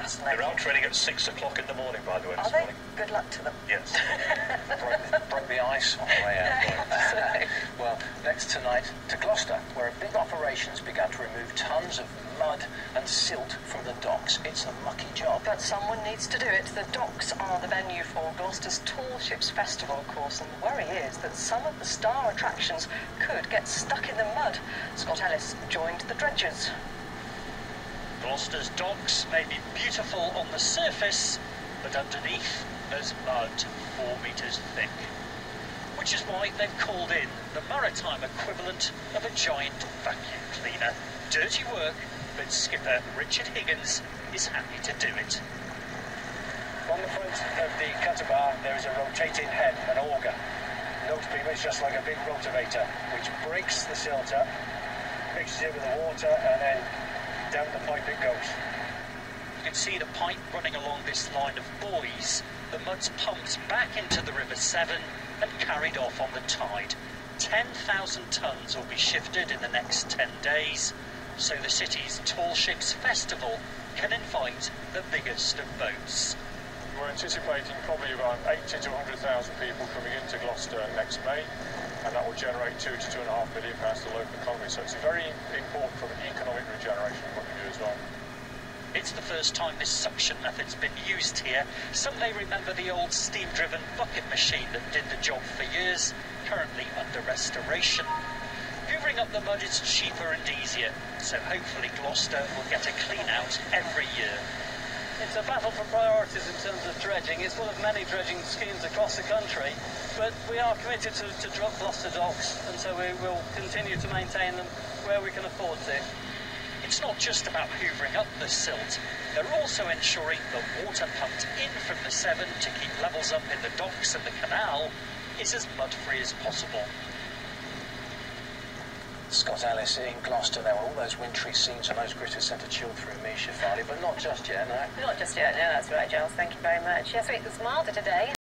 Fascinating. They're out training at 6 o'clock in the morning, by the way, this morning. Good luck to them. Yes. broke the ice on the way out. Well, next tonight to Gloucester, where big operations began to remove tons of mud and silt from the docks. It's a mucky job. But someone needs to do it. The docks are the venue for Gloucester's Tall Ships Festival, of course, and the worry is that some of the star attractions could get stuck in the mud. Scott Ellis joined the dredgers. Gloucester's docks may be beautiful on the surface, but underneath there's mud 4 metres thick. Which is why they've called in the maritime equivalent of a giant vacuum cleaner. Dirty work, but skipper Richard Higgins is happy to do it. On the front of the cutter bar, there is a rotating head, an auger. Nose beam is just like a big rotavator, which breaks the silt up, mixes it with the water, and then down the pipe it goes. You can see the pipe running along this line of buoys. The mud's pumped back into the River Severn and carried off on the tide. 10,000 tonnes will be shifted in the next 10 days, so the city's Tall Ships Festival can invite the biggest of boats. We're anticipating probably around 80 to 100,000 people coming into Gloucester next May, and that will generate £2 to £2.5 million to the local economy. So it's very important from an economic regeneration point of view as well. It's the first time this suction method's been used here. Some may remember the old steam-driven bucket machine that did the job for years, currently under restoration. Hoovering up the mud is cheaper and easier, so hopefully Gloucester will get a clean-out every year. It's a battle for priorities in terms of dredging. It's one of many dredging schemes across the country, but we are committed to Gloucester docks, and so we will continue to maintain them where we can afford to. It's not just about hoovering up the silt, they're also ensuring the water pumped in from the Severn to keep levels up in the docks and the canal is as mud-free as possible. Scott Ellis in Gloucester. There were all those wintry scenes and those gritters sent a chill through me, Shafali, but not just yet, no. Not just yet, no, that's right, Giles. Thank you very much. Yes, it's milder today.